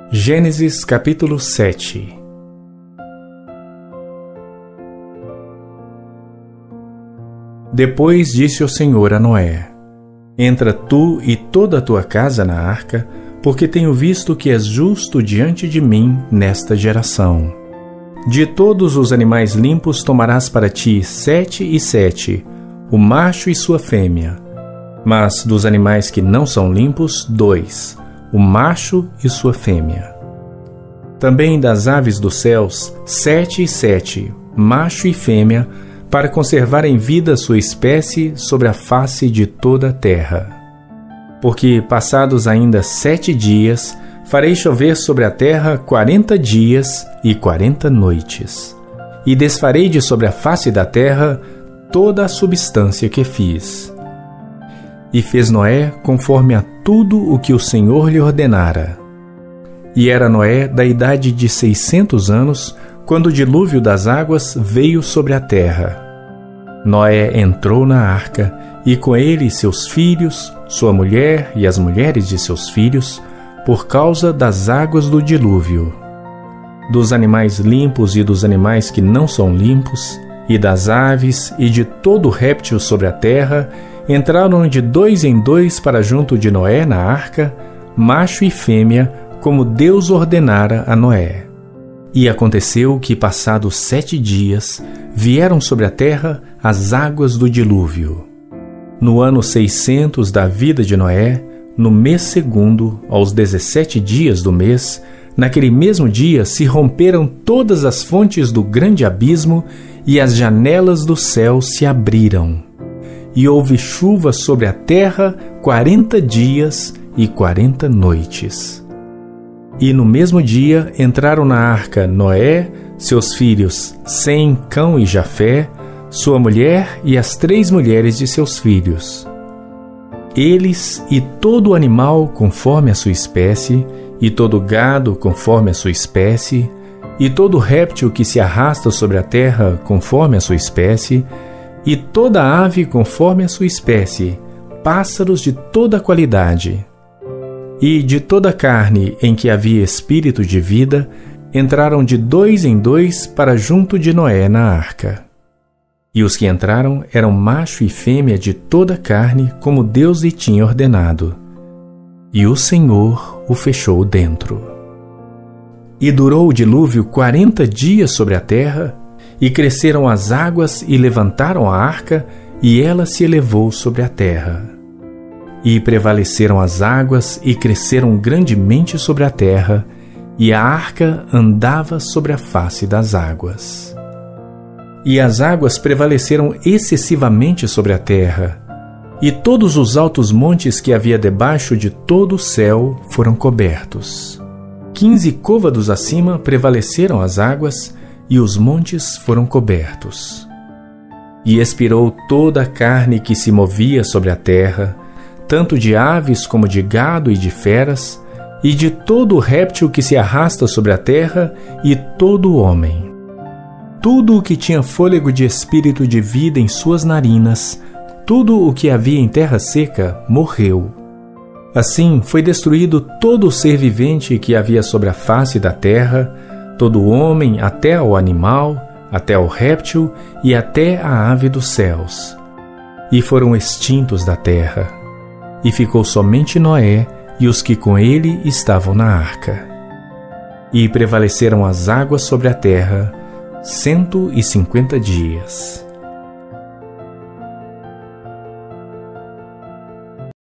Gênesis capítulo 7. Depois disse o Senhor a Noé: Entra tu e toda a tua casa na arca, porque tenho visto que és justo diante de mim nesta geração. De todos os animais limpos tomarás para ti 7 e 7, o macho e sua fêmea. Mas dos animais que não são limpos, 2, o macho e sua fêmea. Também das aves dos céus, 7 e 7, macho e fêmea, para conservar em vida sua espécie sobre a face de toda a terra. Porque, passados ainda 7 dias, farei chover sobre a terra 40 dias e 40 noites, e desfarei de sobre a face da terra toda a substância que fiz. E fez Noé conforme a tudo o que o Senhor lhe ordenara. E era Noé da idade de 600 anos, quando o dilúvio das águas veio sobre a terra. Noé entrou na arca, e com ele seus filhos, sua mulher e as mulheres de seus filhos, por causa das águas do dilúvio. Dos animais limpos e dos animais que não são limpos, e das aves e de todo réptil sobre a terra, entraram de 2 em 2 para junto de Noé na arca, macho e fêmea, como Deus ordenara a Noé. E aconteceu que, passados 7 dias, vieram sobre a terra as águas do dilúvio. No ano 600 da vida de Noé, no mês segundo, aos 17 dias do mês, naquele mesmo dia se romperam todas as fontes do grande abismo e as janelas do céu se abriram. E houve chuva sobre a terra 40 dias e 40 noites. E no mesmo dia entraram na arca Noé, seus filhos Sem, Cão e Jafé, sua mulher e as 3 mulheres de seus filhos. Eles e todo animal conforme a sua espécie, e todo gado conforme a sua espécie, e todo réptil que se arrasta sobre a terra conforme a sua espécie, e toda ave conforme a sua espécie, pássaros de toda qualidade. E de toda carne em que havia espírito de vida, entraram de 2 em 2 para junto de Noé na arca. E os que entraram eram macho e fêmea de toda carne, como Deus lhe tinha ordenado. E o Senhor o fechou dentro. E durou o dilúvio 40 dias sobre a terra, e cresceram as águas e levantaram a arca, e ela se elevou sobre a terra. E prevaleceram as águas e cresceram grandemente sobre a terra, e a arca andava sobre a face das águas. E as águas prevaleceram excessivamente sobre a terra, e todos os altos montes que havia debaixo de todo o céu foram cobertos. 15 côvados acima prevaleceram as águas, e os montes foram cobertos. E expirou toda a carne que se movia sobre a terra, tanto de aves como de gado e de feras, e de todo réptil que se arrasta sobre a terra, e todo homem. Tudo o que tinha fôlego de espírito de vida em suas narinas, tudo o que havia em terra seca, morreu. Assim foi destruído todo o ser vivente que havia sobre a face da terra, todo o homem até ao animal, até ao réptil e até a ave dos céus. E foram extintos da terra. E ficou somente Noé e os que com ele estavam na arca. E prevaleceram as águas sobre a terra 150 dias.